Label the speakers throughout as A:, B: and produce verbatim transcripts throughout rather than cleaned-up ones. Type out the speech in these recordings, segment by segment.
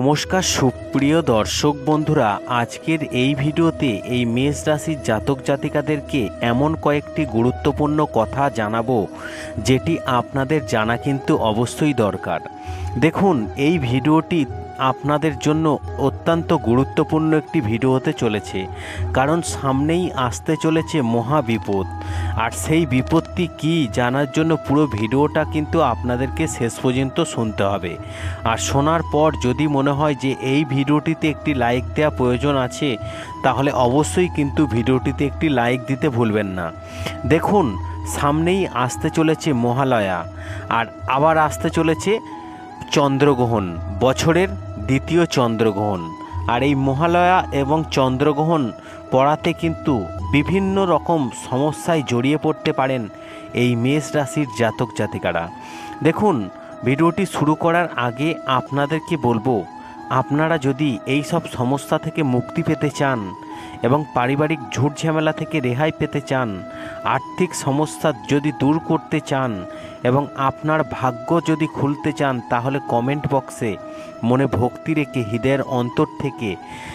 A: নমস্কার সুপ্রিয় দর্শক বন্ধুরা, আজকের এই ভিডিওতে এই মেষ রাশির জাতক জাতিকাদেরকে এমন কয়েকটি গুরুত্বপূর্ণ কথা জানাবো যেটি আপনাদের জানা কিন্তু অবশ্যই দরকার। দেখুন, এই ভিডিওটি আপনাদের জন্য অত্যন্ত গুরুত্বপূর্ণ একটি ভিডিও হতে চলেছে, কারণ সামনেই আসতে চলেছে মহা বিপদ। আর সেই বিপদটি কী জানার জন্য পুরো ভিডিওটা কিন্তু আপনাদেরকে শেষ পর্যন্ত শুনতে হবে। আর শোনার পর যদি মনে হয় যে এই ভিডিওটিতে একটি লাইক দেওয়া প্রয়োজন আছে, তাহলে অবশ্যই কিন্তু ভিডিওটিতে একটি লাইক দিতে ভুলবেন না। দেখুন, সামনেই আসতে চলেছে মহালয়া, আর আবার আসতে চলেছে চন্দ্রগ্রহণ, বছরের দ্বিতীয় চন্দ্রগ্রহণ। আর এই মহালয়া এবং চন্দ্রগ্রহণ পড়াতে কিন্তু বিভিন্ন রকম সমস্যায় জড়িয়ে পড়তে পারেন এই মেষ রাশির জাতক জাতিকারা। দেখুন, ভিডিওটি শুরু করার আগে আপনাদেরকে বলবো, আপনারা যদি এই সব সমস্যা থেকে মুক্তি পেতে চান এবং পারিবারিক ঝুট ঝামেলা থেকে রেহাই পেতে চান, আর্থিক সমস্যা যদি দূর করতে চান এবং আপনার ভাগ্য যদি খুলতে চান, তাহলে কমেন্ট বক্সে মনে ভক্তি রেখে হৃদয়ের অন্তর থেকে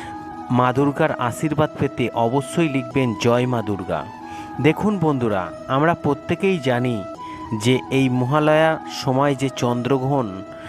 A: মা দুর্গার আশীর্বাদ পেতে অবশ্যই লিখবেন জয় মা দুর্গা। দেখুন বন্ধুরা, আমরা প্রত্যেকেই জানি যে এই মহালয়ার সময় যে চন্দ্রগ্রহণ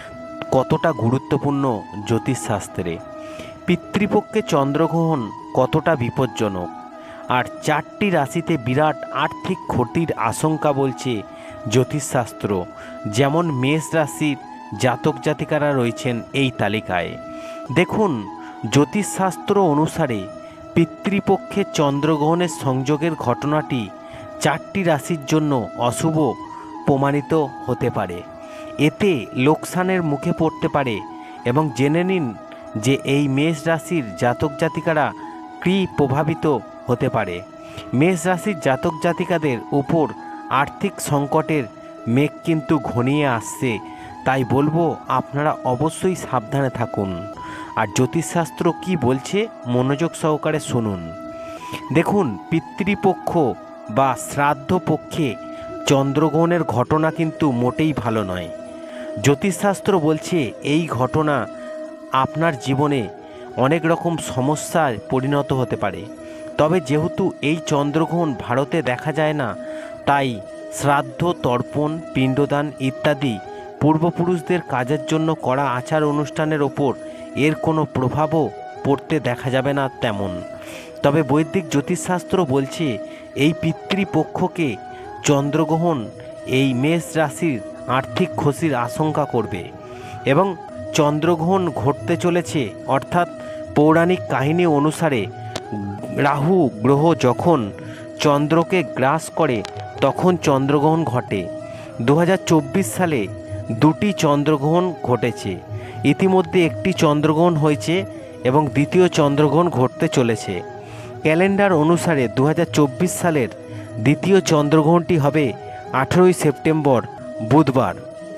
A: কতটা গুরুত্বপূর্ণ জ্যোতিষশাস্ত্রে। পিতৃপক্ষে চন্দ্রগ্রহণ কতটা বিপজ্জনক, আর চারটি রাশিতে বিরাট আর্থিক ক্ষতির আশঙ্কা বলছে জ্যোতিষশাস্ত্র। যেমন মেষ রাশির জাতক জাতিকারা রয়েছেন এই তালিকায়। দেখুন, জ্যোতিষশাস্ত্র অনুসারে পিতৃপক্ষে চন্দ্রগ্রহণের সংযোগের ঘটনাটি চারটি রাশির জন্য অশুভ প্রমাণিত হতে পারে। এতে লোকসানের মুখে পড়তে পারে। এবং জেনে নিন যে এই মেষ রাশির জাতক জাতিকারা কী প্রভাবিত হতে পারে। মেষ রাশির জাতক জাতিকাদের উপর আর্থিক সংকটের মেঘ কিন্তু ঘনিয়ে আসছে, তাই বলবো আপনারা অবশ্যই সাবধানে থাকুন। আর জ্যোতিষশাস্ত্র কি বলছে মনোযোগ সহকারে শুনুন। দেখুন, পিতৃপক্ষ বা শ্রাদ্ধ পক্ষে চন্দ্রগ্রহণের ঘটনা কিন্তু মোটেই ভালো নয়। জ্যোতিষশাস্ত্র বলছে এই ঘটনা আপনার জীবনে অনেক রকম সমস্যায় পরিণত হতে পারে। তবে যেহেতু এই চন্দ্রগ্রহণ ভারতে দেখা যায় না, তাই শ্রাদ্ধ, তর্পণ, পিণ্ডদান ইত্যাদি পূর্বপুরুষদের কাজের জন্য করা আচার অনুষ্ঠানের ওপর এর কোনো প্রভাবও পড়তে দেখা যাবে না তেমন। তবে বৈদিক জ্যোতিষশাস্ত্র বলছে এই পিতৃপক্ষকে চন্দ্রগ্রহণ এই মেষ রাশির আর্থিক ক্ষতির আশঙ্কা করবে। এবং চন্দ্রগ্রহণ ঘটতে চলেছে, অর্থাৎ পৌরাণিক কাহিনী অনুসারে রাহু গ্রহ যখন চন্দ্রকে গ্রাস করে তখন চন্দ্রগ্রহণ ঘটে। দু হাজার চব্বিশ সালে দুটি চন্দ্রগ্রহণ ঘটেছে। ইতিমধ্যে একটি চন্দ্রগ্রহণ হয়েছে এবং দ্বিতীয় চন্দ্রগ্রহণ ঘটতে চলেছে। ক্যালেন্ডার অনুসারে দু হাজার চব্বিশ সালের দ্বিতীয় চন্দ্রগ্রহণটি হবে আঠেরোই সেপ্টেম্বর বুধবার।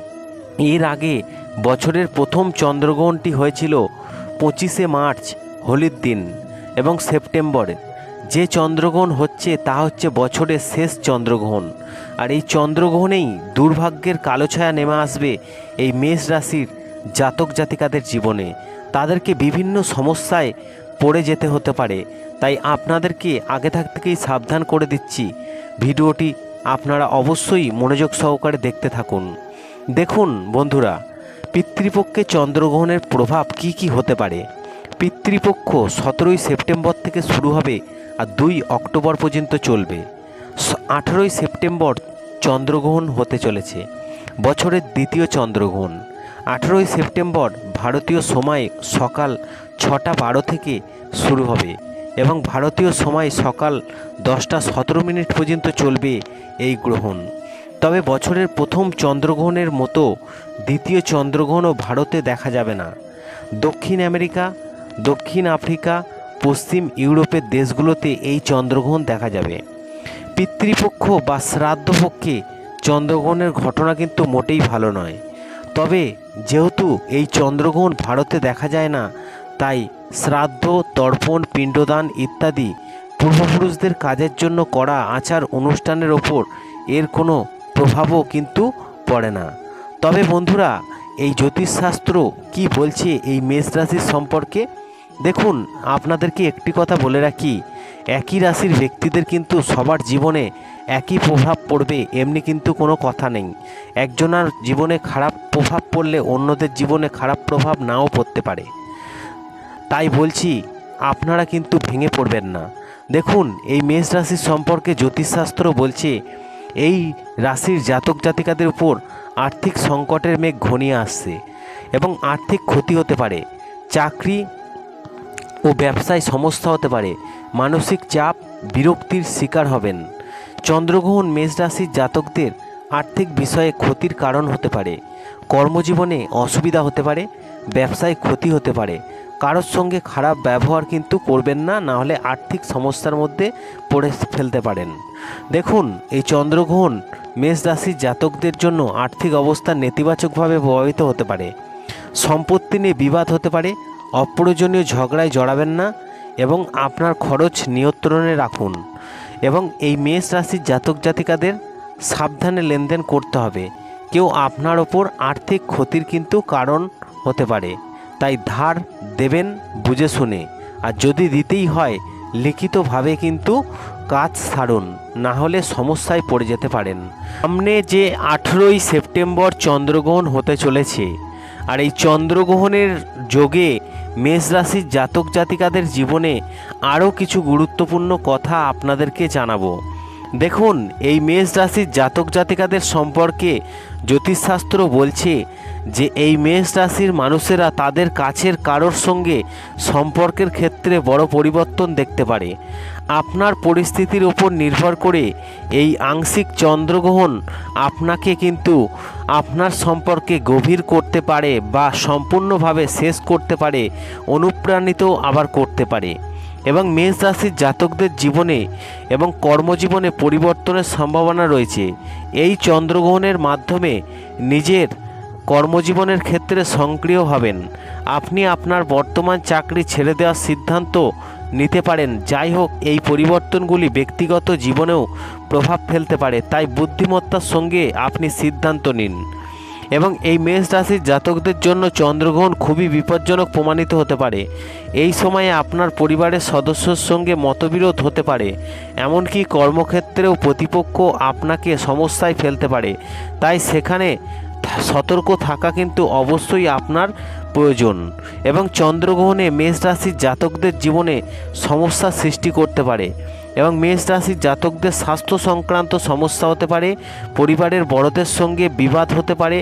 A: এর আগে বছরের প্রথম চন্দ্রগ্রহণটি হয়েছিল পঁচিশে মার্চ হোলির দিন। এবং সেপ্টেম্বরে যে চন্দ্রগ্রহণ হচ্ছে তা হচ্ছে বছরের শেষ চন্দ্রগ্রহণ। আর এই চন্দ্রগ্রহণেই দুর্ভাগ্যের কালোছায়া নেমে আসবে এই মেষ রাশির জাতক জাতিকাদের জীবনে। তাদেরকে বিভিন্ন সমস্যায় পড়ে যেতে হতে পারে। তাই আপনাদেরকে আগে থাক থেকেই সাবধান করে দিচ্ছি, ভিডিওটি আপনারা অবশ্যই মনোযোগ সহকারে দেখতে থাকুন। দেখুন বন্ধুরা, পিতৃপক্ষে চন্দ্রগ্রহণের প্রভাব কি কি হতে পারে। পিতৃপক্ষ সতেরোই সেপ্টেম্বর থেকে শুরু হবে আর দুই অক্টোবর পর্যন্ত চলবে। আঠেরোই সেপ্টেম্বর চন্দ্রগ্রহণ হতে চলেছে, বছরের দ্বিতীয় চন্দ্রগ্রহণ। আঠেরোই সেপ্টেম্বর ভারতীয় সময় সকাল ছটা বারো থেকে শুরু হবে এবং ভারতীয় সময় সকাল দশটা সতেরো মিনিট পর্যন্ত চলবে এই গ্রহণ। তবে বছরের প্রথম চন্দ্রগ্রহণের মতো দ্বিতীয় চন্দ্রগ্রহণও ভারতে দেখা যাবে না। দক্ষিণ আমেরিকা, দক্ষিণ আফ্রিকা, পশ্চিম ইউরোপের দেশগুলোতে এই চন্দ্রগ্রহণ দেখা যাবে। পিতৃপক্ষ বা শ্রাদ্ধপক্ষে চন্দ্রগ্রহণের ঘটনা কিন্তু মোটেই ভালো নয়। তবে যেহেতু এই চন্দ্রগ্রহণ ভারতে দেখা যায় না, তাই শ্রাদ্ধ, তর্পণ, পিণ্ডদান ইত্যাদি পূর্বপুরুষদের কাজের জন্য করা আচার অনুষ্ঠানের ওপর এর কোনো প্রভাবও কিন্তু পড়ে না। তবে বন্ধুরা, এই জ্যোতিষশাস্ত্র কি বলছে এই মেষ রাশির সম্পর্কে। দেখুন, আপনাদেরকে একটি কথা বলে রাখি, একই রাশির ব্যক্তিদের কিন্তু সবার জীবনে একই প্রভাব পড়বে এমনি কিন্তু কোনো কথা নেই। একজনের জীবনে খারাপ প্রভাব পড়লে অন্যদের জীবনে খারাপ প্রভাব নাও পড়তে পারে। তাই বলছি, আপনারা কিন্তু ভেঙে পড়বেন না। দেখুন, এই মেষ রাশির সম্পর্কে জ্যোতিষশাস্ত্র বলছে এই রাশির জাতক জাতিকাদের উপর আর্থিক সংকটের মেঘ ঘনিয়ে আসছে এবং আর্থিক ক্ষতি হতে পারে, চাকরি ও ব্যবসায় সমস্যা হতে পারে, মানসিক চাপ বিরক্তির শিকার হবেন। চন্দ্রগ্রহণ মেষ রাশির জাতকদের আর্থিক বিষয়ে ক্ষতির কারণ হতে পারে, কর্মজীবনে অসুবিধা হতে পারে, ব্যবসায় ক্ষতি হতে পারে। কারোর সঙ্গে খারাপ ব্যবহার কিন্তু করবেন না, না হলে আর্থিক সমস্যার মধ্যে পড়ে ফেলতে পারেন। দেখুন, এই চন্দ্রগ্রহণ মেষ রাশির জাতকদের জন্য আর্থিক অবস্থা নেতিবাচকভাবে প্রভাবিত হতে পারে, সম্পত্তি নিয়ে বিবাদ হতে পারে, অপ্রয়োজনীয় ঝগড়ায় জড়াবেন না এবং আপনার খরচ নিয়ন্ত্রণে রাখুন। এবং এই মেষ রাশির জাতক জাতিকাদের সাবধানে লেনদেন করতে হবে, কেউ আপনার ওপর আর্থিক ক্ষতির কিন্তু কারণ হতে পারে। তাই ধার দেবেন বুঝে শুনে, আর যদি দিতেই হয় লিখিতভাবে কিন্তু কাজ ছাড়ুন, না হলে সমস্যায় পড়ে যেতে পারেন। সামনে যে আঠেরোই সেপ্টেম্বর চন্দ্রগ্রহণ হতে চলেছে, আর এই চন্দ্রগ্রহণের যোগে মেষ রাশির জাতক জাতিকাদের জীবনে আরও কিছু গুরুত্বপূর্ণ কথা আপনাদেরকে জানাবো। দেখুন, এই মেষ রাশির জাতক জাতিকাদের সম্পর্কে জ্যোতিষশাস্ত্র বলছে যে এই মেষ রাশির মানুষেরা তাদের কাছের কারোর সঙ্গে সম্পর্কের ক্ষেত্রে বড় পরিবর্তন দেখতে পারে। আপনার পরিস্থিতির উপর নির্ভর করে এই আংশিক চন্দ্রগ্রহণ আপনাকে কিন্তু আপনার সম্পর্কে গভীর করতে পারে বা সম্পূর্ণভাবে শেষ করতে পারে, অনুপ্রাণিত আবার করতে পারে। এবং মেষ রাশির জাতকদের জীবনে এবং কর্মজীবনে পরিবর্তনের সম্ভাবনা রয়েছে। এই চন্দ্রগ্রহণের মাধ্যমে নিজের কর্মজীবনের ক্ষেত্রে সক্রিয় হবেন। আপনি আপনার বর্তমান চাকরি ছেড়ে দেওয়ার সিদ্ধান্ত নিতে পারেন। যাই হোক, এই পরিবর্তনগুলি ব্যক্তিগত জীবনেও প্রভাব ফেলতে পারে, তাই বুদ্ধিমত্তার সঙ্গে আপনি সিদ্ধান্ত নিন। এবং এই মেষ রাশির জাতকদের জন্য চন্দ্রগ্রহণ খুবই বিপজ্জনক প্রমাণিত হতে পারে। এই সময়ে আপনার পরিবারের সদস্যর সঙ্গে মতবিরোধ হতে পারে, এমনকি কর্মক্ষেত্রেও প্রতিপক্ষ আপনাকে সমস্যায় ফেলতে পারে। তাই সেখানে সতর্ক থাকা কিন্তু অবশ্যই আপনার প্রয়োজন। এবং চন্দ্রগ্রহণে মেষ রাশির জাতকদের জীবনে সমস্যা সৃষ্টি করতে পারে এবং মেষ রাশির জাতকদের স্বাস্থ্য সংক্রান্ত সমস্যা হতে পারে, পরিবারের বড়দের সঙ্গে বিবাদ হতে পারে।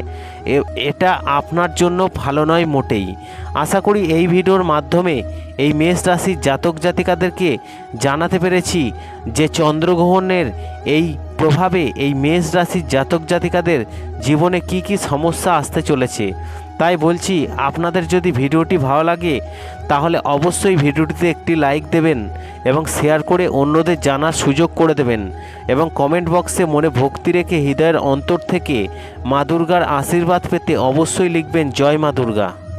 A: এটা আপনার জন্য ভালো নয় মোটেই। আশা করি এই ভিডিওর মাধ্যমে এই মেষ রাশির জাতক জাতিকাদেরকে জানাতে পেরেছি যে চন্দ্রগ্রহণের এই প্রভাবে এই মেষ রাশির জাতক জাতিকাদের জীবনে কি কি সমস্যা আসতে চলেছে। তাই বলছি, আপনাদের যদি ভিডিওটি ভালো লাগে তাহলে অবশ্যই ভিডিওটিতে একটি লাইক দেবেন এবং শেয়ার করে অন্যদের জানার সুযোগ করে দেবেন। এবং কমেন্ট বক্সে মনে ভক্তি রেখে হৃদয়ের অন্তর থেকে মা দুর্গার আশীর্বাদ পেতে অবশ্যই লিখবেন জয় মা দুর্গা।